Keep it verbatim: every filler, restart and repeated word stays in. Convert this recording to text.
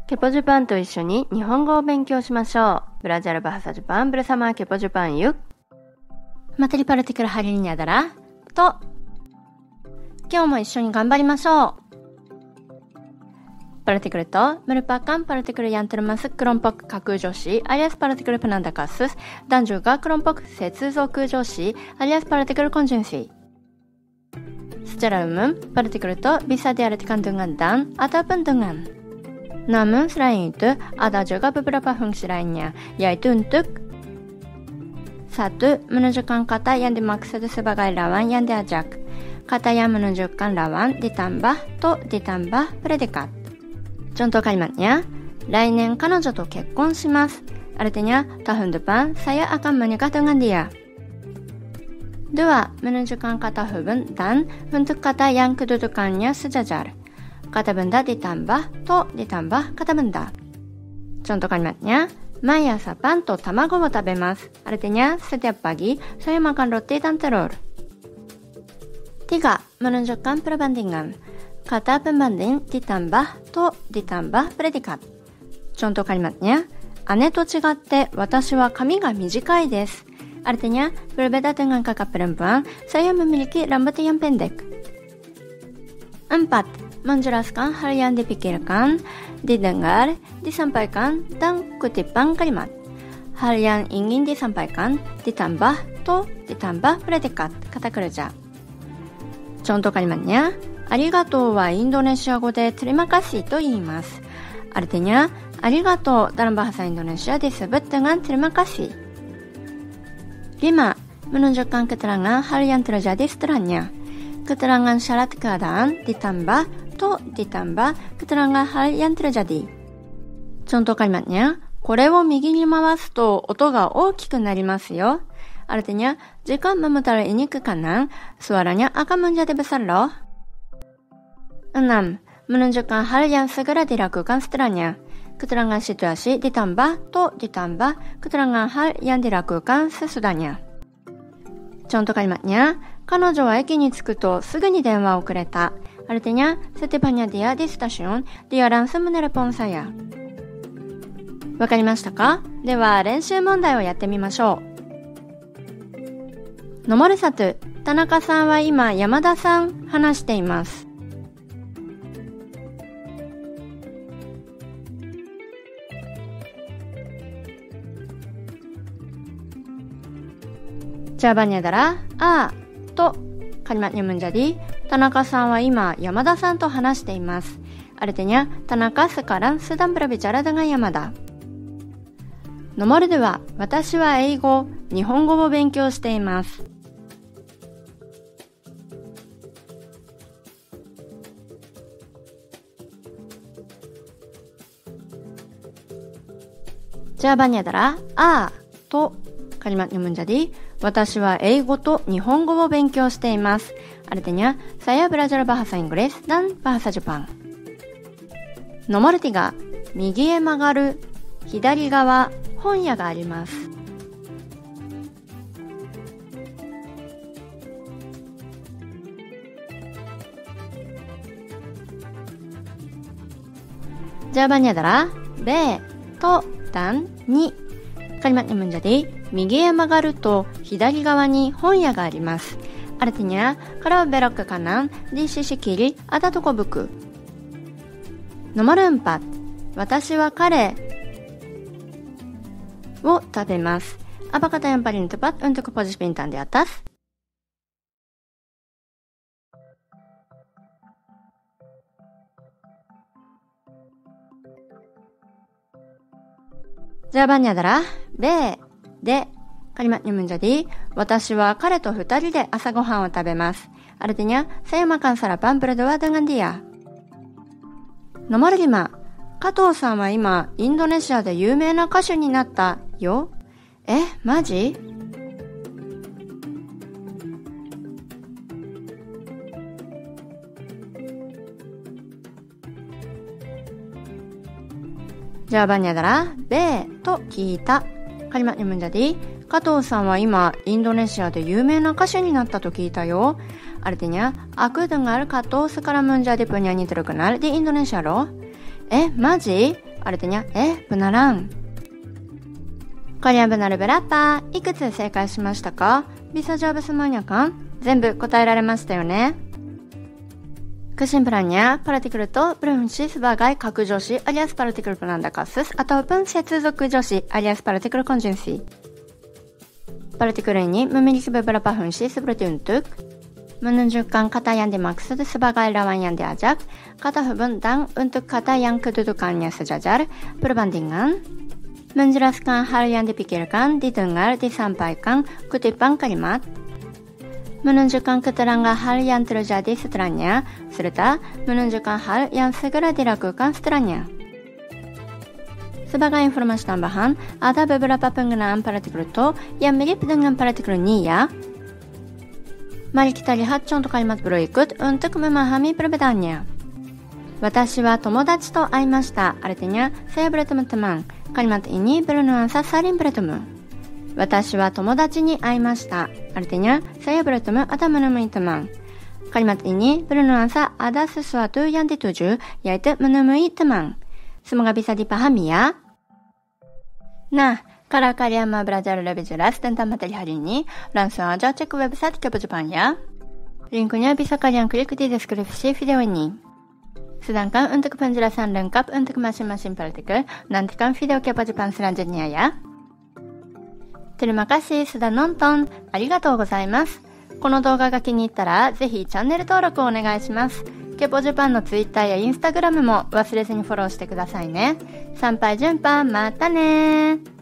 ケポジャパンと一緒に日本語を勉強しましょう。ブラジルバハサジャパン、ブルサマーケポジャパンユ。 Materi partikel hari ini adalah to. 今日も一緒に頑張りましょう。Partikel to merupakan partikel yang termasuk kelompok kaku joshi alias partikel penanda kasus dan juga kelompok setsuzouku joshi alias partikel konjungsi. Secara umum, partikel to bisa diartikan dengan dan ataupun dengan. Namun selain itu, ada juga beberapa fungsi lainnya, yaitu untuk satu. Menunjukkan kata yang dimaksud sebagai lawan yang diajak. Kata yang menunjukkan lawan ditambah to ditambah predikat. Contoh kalimatnya, 来年彼女と結婚します. Artinya, tahun depan saya akan menikah dengan dia. Dua. Menunjukkan kata hubung dan untuk kata yang kedudukannya sejajar. Kata benda ditambah to ditambah kata benda. Contoh kalimatnya, 毎朝パンと卵を食べます. Artinya, setiap pagi saya makan roti dan telur. Tiga. Menunjukkan perbandingan. Kata pembanding ditambah to ditambah predikat. Contoh kalimatnya, 姉と違って私は髪が短いです. Artinya, berbeda dengan kakak perempuan, saya memiliki rambut yang pendek. Empat. Menjelaskan hal yang dipikirkan, didengar, disampaikan, dan kutipan kalimat. Hal yang ingin disampaikan ditambah to ditambah predikat kata kerja. Contoh kalimatnya, ありがとうはインドネシア語でterima kasihと言います. Artinya, ありがとう dalam bahasa Indonesia disebut dengan terima kasih. Lima. Menunjukkan keterangan hal yang terjadi setelahnya. Keterangan syarat keadaan ditambah to ditambah keterangan hal yang terjadi. Contoh kalimatnya, これを右に回すと音が大きくなりますよ. Artinya, jika memutar ini ke kanan, suaranya akan menjadi besar loh. Enam. Menunjukkan hal yang segera dilakukan setelahnya. Keterangan situasi ditambah to ditambah keterangan hal yang dilakukan sesudahnya. Contoh kalimatnya, 彼女は駅に着くとすぐに電話をくれた. Artinya, setibanya dia di stasiun, dia langsung menelepon saya. わかりましたか? では練習問題をやってみましょう。Nomor satu. 田中さんは今山田さん話しています。Jawabannya adalah A to kalimatnya menjadi Tanaka-san wa ima Yamada-san to hanashite imasu. Artinya, Tanaka sekarang sedang berbicara dengan Yamada. Nomor dua. Watashi wa eigo, Nihongo wo benkyou shite imasu. Jawabannya adalah A to kalimatnya menjadi Watashi wa eigo to Nihongo wo benkyou shite imasu. Artinya, saya belajar bahasa Inggris dan bahasa Jepang. Nomor tiga. 右へ曲がる、左側、本屋があります。Jawabannya adalah B to dan ni. Kalimatnya menjadi 右へ曲がると左側に本屋があります. Artinya, kalau belok ke kanan, di sisi kiri ada toko buku. Nomor empat. Watashi wa kare wo tabemasu. Apa kata yang paling tepat untuk posisi bintang di atas? Jawabannya adalah B de. Kalimatnya menjadi, 私は彼と二人で朝ごはんを食べます. Artinya, saya makan sarapan berdua dengan dia. Nomor lima. 加藤さんは今、インドネシアで有名な歌手になったよ。え、マジ? Jawabannya adalah B to 聞いた. Kalimatnya menjadi, 加藤さんは今インドネシアで有名な歌手になったと聞いたよ. Artinya, aku dengar Kato sekarang menjadi penyanyi terkenal di Indonesia loh. Eh, maji? artinya eh beneran. Kalian benar berapa? いくつ正解しましたか？ Bisa jawab semuanya kan? 全部答えられましたよね。Kesimpulannya, partikel itu berfungsi sebagai kaku joshi alias partikel penanda kasus ataupun setsuzoku joshi alias partikel konjungsi. Partikel ini memiliki beberapa fungsi seperti untuk menunjukkan kata yang dimaksud sebagai lawan yang diajak, kata hubung dan untuk kata yang kedudukannya sejajar, perbandingan, menjelaskan hal yang dipikirkan, didengar, disampaikan, kutipan kalimat, menunjukkan keterangan hal yang terjadi setelahnya, serta menunjukkan hal yang segera dilakukan setelahnya. Sebagai informasi tambahan, ada beberapa penggunaan partikel to yang mirip dengan partikel ni ya. Mari kita lihat contoh kalimat berikut untuk memahami perbedaannya. Watashi wa tomodachi to aimashita, artinya saya bertemu teman. Kalimat ini bernuansa saling bertemu. Watashi wa tomodachi ni aimashita, artinya saya bertemu atau menemui teman. Kalimat ini bernuansa ada sesuatu yang dituju, yaitu menemui teman. Semoga bisa dipahami ya. Nah, kalau kalian mau belajar lebih jelas tentang materi hari ini, langsung aja cek website Kepo Jepang ya. Linknya bisa kalian klik di deskripsi video ini. Sedangkan untuk penjelasan lengkap untuk masing-masing partikel, nantikan video Kepo Jepang selanjutnya ya. Terima kasih sudah nonton. ありがとうございます。この動画が気に入ったら、ぜひチャンネル登録をお願いします。ケポジャパンの Twitter や Instagram も忘れずにフォローしてくださいね。参拝順番、またねー。